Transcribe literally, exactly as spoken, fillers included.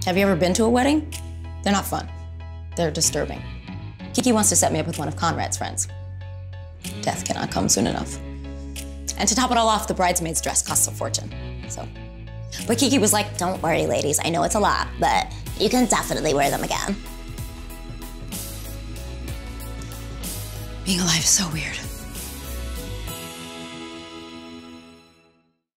Have you ever been to a wedding? They're not fun. They're disturbing. Kiki wants to set me up with one of Conrad's friends. Death cannot come soon enough. And to top it all off, the bridesmaid's dress costs a fortune, so. But Kiki was like, don't worry, ladies, I know it's a lot, but you can definitely wear them again. Being alive is so weird.